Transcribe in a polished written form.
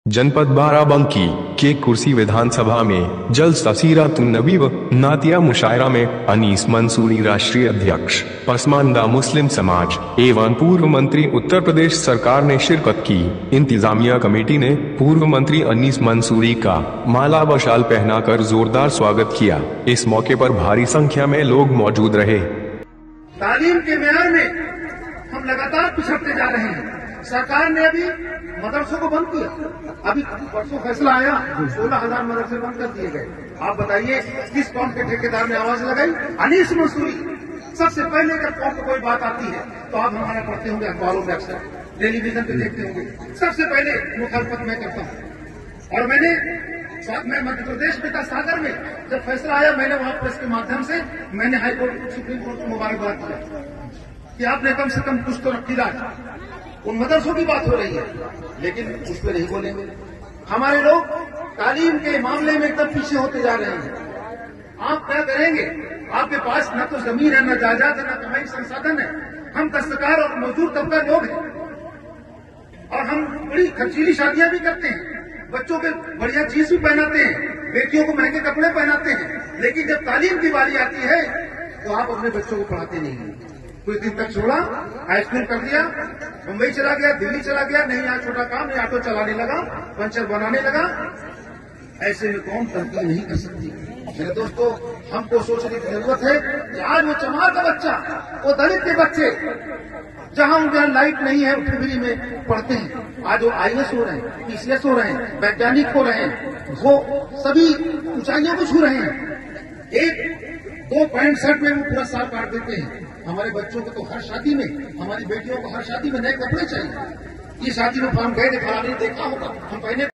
जनपद बाराबंकी के कुर्सी विधानसभा में जल तसीरतुन्नबी व नातिया मुशायरा में अनीस मंसूरी राष्ट्रीय अध्यक्ष पसमानदा मुस्लिम समाज एवं पूर्व मंत्री उत्तर प्रदेश सरकार ने शिरकत की। इंतजामिया कमेटी ने पूर्व मंत्री अनीस मंसूरी का माला व शाल पहनाकर जोरदार स्वागत किया। इस मौके पर भारी संख्या में लोग मौजूद रहे। तालीम के मेयार में हम लगातार पिछड़ते जा रहे हैं। सरकार ने अभी मदरसों को बंद किया। अभी परसों फैसला आया, 16,000 मदरसे बंद कर दिए गए। आप बताइए किस कौम के ठेकेदार ने आवाज लगाई? अनीस मंसूरी। सबसे पहले जब कौम को कोई बात आती है तो आप हमारा पढ़ते होंगे अखबारों में, अक्सर टेलीविजन पे देखते होंगे। सबसे पहले मुखालफत मैं करता हूँ। और मैं मध्य प्रदेश में था, सागर में जब फैसला आया, मैंने वहां प्रेस के माध्यम से मैंने हाईकोर्ट सुप्रीम कोर्ट को मुबारकबाद किया कि आपने कम से कम कुछ तो रखी राज। उन मदरसों की बात हो रही है, लेकिन उस पर नहीं बोलेंगे। हमारे लोग तालीम के मामले में एकदम पीछे होते जा रहे हैं। आप क्या करेंगे? आपके पास न तो जमीन है, न जायदाद है, न कमाई संसाधन है। हम दस्तकार और मजदूर तबका लोग हैं और हम बड़ी खर्चीली शादियां भी करते हैं, बच्चों के बढ़िया चीज भी पहनाते हैं, बेटियों को महंगे कपड़े पहनाते हैं। लेकिन जब तालीम की बारी आती है तो आप अपने बच्चों को पढ़ाते नहीं हैं। कुछ दिन तक छोड़ा, हाई स्कूल कर दिया, मुंबई चला गया, दिल्ली चला गया, नहीं यहाँ छोटा काम, नहीं ऑटो चलाने लगा, पंचर बनाने लगा। ऐसे में कौन तरक्की नहीं कर सकती? मेरे दोस्तों, हमको सोचने की जरूरत है कि आज वो चमार का बच्चा, वो दलित के बच्चे, जहां उनके यहाँ लाइट नहीं है, फ्री में पढ़ते हैं। आज वो IAS हो रहे हैं, PCS हो रहे हैं, वैज्ञानिक हो रहे हैं, वो सभी ऊंचाइयों को छू रहे हैं। एक 2 पैंट शर्ट में वो पूरा साल काट देते हैं। हमारे बच्चों को तो हर शादी में, हमारी बेटियों को हर शादी में नए कपड़े चाहिए। ये शादी में हम गए थे, देखा होगा, हम पहले